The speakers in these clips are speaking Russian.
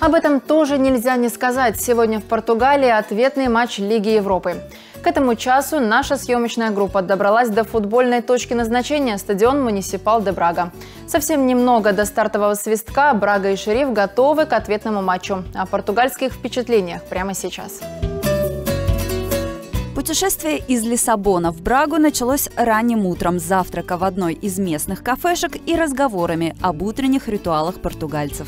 Об этом тоже нельзя не сказать. Сегодня в Португалии ответный матч Лиги Европы. К этому часу наша съемочная группа добралась до футбольной точки назначения – стадион Муниципал де Брага. Совсем немного до стартового свистка Брага и Шериф готовы к ответному матчу. О португальских впечатлениях прямо сейчас. Путешествие из Лиссабона в Брагу началось ранним утром с завтрака в одной из местных кафешек и разговорами об утренних ритуалах португальцев.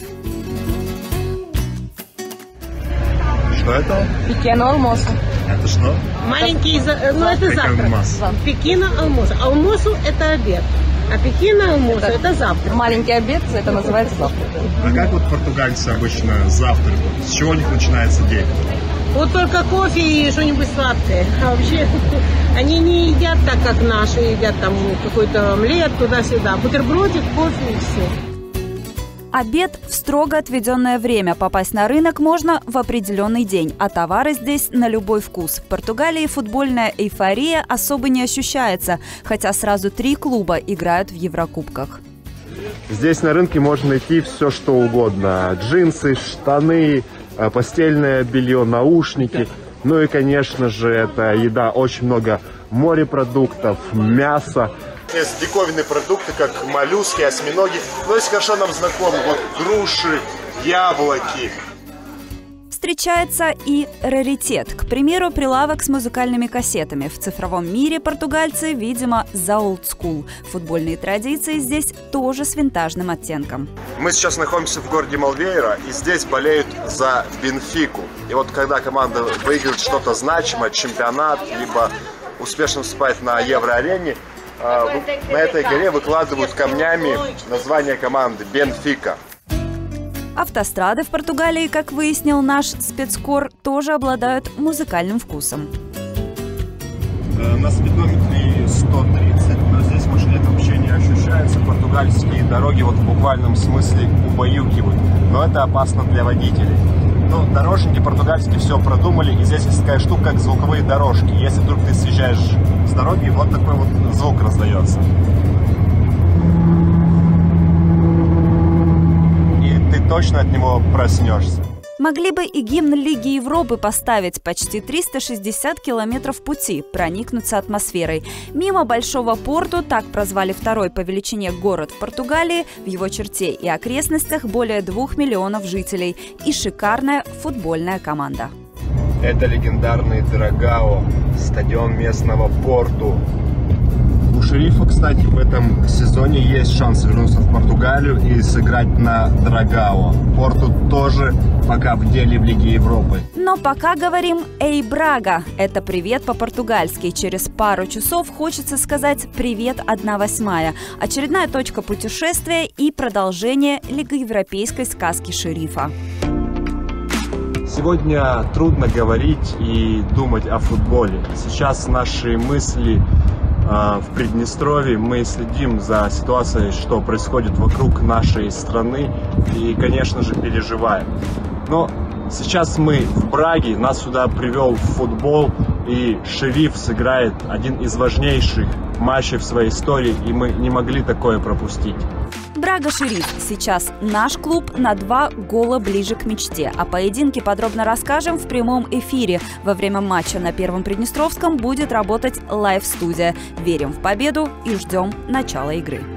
Что это? Pequeno almoço. Это что? Маленький, ну это завтрак. Pequeno almoço. Almoço – это обед, а pequeno almoço – это завтрак. Маленький обед – это называется завтрак. А как вот португальцы обычно завтракают? С чего у них начинается день? Вот только кофе и что-нибудь сладкое. А вообще они не едят так, как наши едят, там какой-то омлет туда-сюда. Бутербродик, кофе и все. Обед в строго отведенное время. Попасть на рынок можно в определенный день, а товары здесь на любой вкус. В Португалии футбольная эйфория особо не ощущается, хотя сразу 3 клуба играют в Еврокубках. Здесь на рынке можно найти все, что угодно. Джинсы, штаны, постельное белье, наушники. Ну и, конечно же, это еда. Очень много морепродуктов, мяса. Есть диковинные продукты, как моллюски, осьминоги. Но есть хорошо нам знакомы. Вот груши, яблоки. Встречается и раритет. К примеру, прилавок с музыкальными кассетами. В цифровом мире португальцы, видимо, за олдскул. Футбольные традиции здесь тоже с винтажным оттенком. Мы сейчас находимся в городе Малвейра, и здесь болеют за Бенфику. И вот когда команда выигрывает что-то значимое, чемпионат, либо успешно выступает на Евроарене, на этой горе выкладывают камнями название команды «Бенфика». Автострады в Португалии, как выяснил наш спецкор, тоже обладают музыкальным вкусом. На спидометре 130, но здесь машине это вообще не ощущается. Португальские дороги вот в буквальном смысле убаюкивают, но это опасно для водителей. Но дорожники португальские все продумали, и здесь есть такая штука, как звуковые дорожки. Если вдруг ты съезжаешь с дороги, вот такой вот звук раздается. И ты точно от него проснешься. Могли бы и гимн Лиги Европы поставить. Почти 360 километров пути, проникнуться атмосферой. Мимо Большого порту, так прозвали второй по величине город в Португалии, в его черте и окрестностях более 2 миллионов жителей и шикарная футбольная команда. Это легендарный Драгао, стадион местного Порту. У Шерифа, кстати, в этом сезоне есть шанс вернуться в Португалию и сыграть на Драгао. Порту тоже пока в деле в Лиге Европы. Но пока говорим «Эй, Брага!» Это привет по-португальски. Через пару часов хочется сказать «Привет, 1/8». Очередная точка путешествия и продолжение лигоевропейской сказки Шерифа. Сегодня трудно говорить и думать о футболе. Сейчас наши мысли в Приднестровье, мы следим за ситуацией, что происходит вокруг нашей страны и, конечно же, переживаем. Но сейчас мы в Браге, нас сюда привел футбол, и Шериф сыграет один из важнейших матчей в своей истории, и мы не могли такое пропустить. Брага-Шериф. Сейчас наш клуб на 2 гола ближе к мечте. О поединке подробно расскажем в прямом эфире. Во время матча на Первом Приднестровском будет работать лайв-студия. Верим в победу и ждем начала игры.